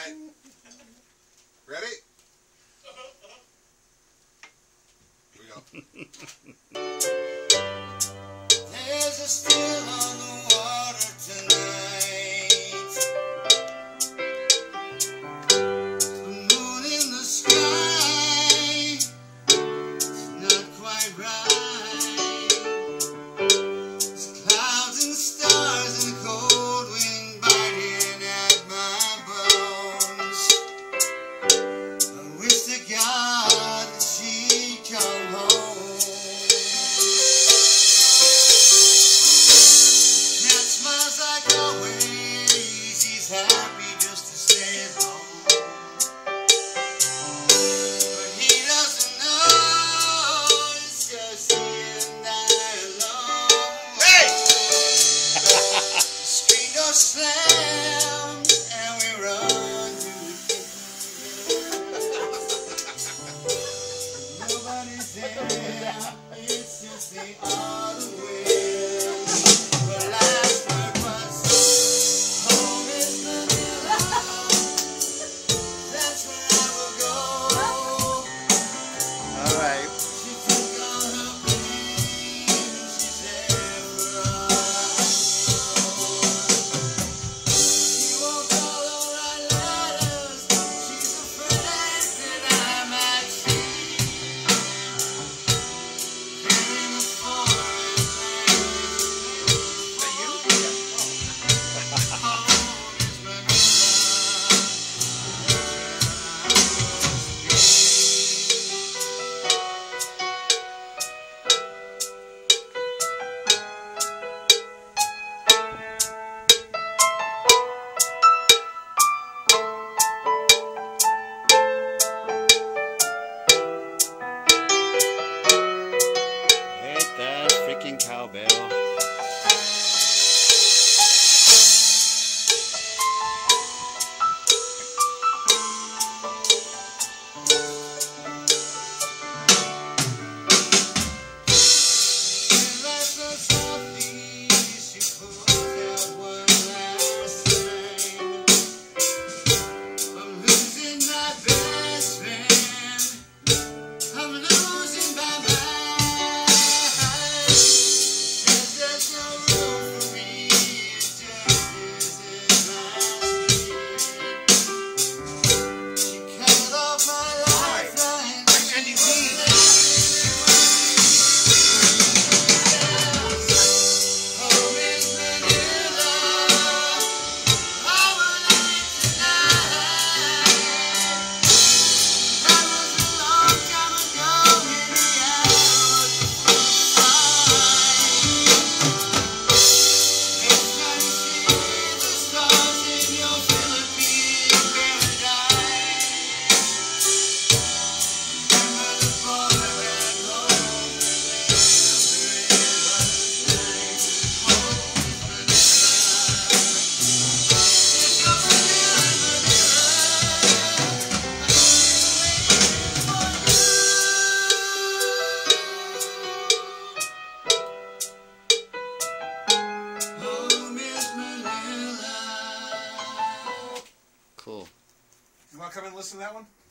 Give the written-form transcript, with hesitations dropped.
right. Ready? Here we go. There's a still on the water tonight. The moon in the sky. It's not quite right. There's clouds and stars and a cold wind biting at my bones. I wish to God that she'd come home. He's happy just to stay at home, but he doesn't know it's just he and I alone. Hey! The screen door slams and we run to the kitchen. Nobody's there, it's just the autumn wind. The last word was home is Manila. That's where I will go. All right. She took all her pain, she's there for us. She won't call or write letters. She's afraid that I might see her in the foreign Hit that freaking cowbell. Cool. You want to come and listen to that one?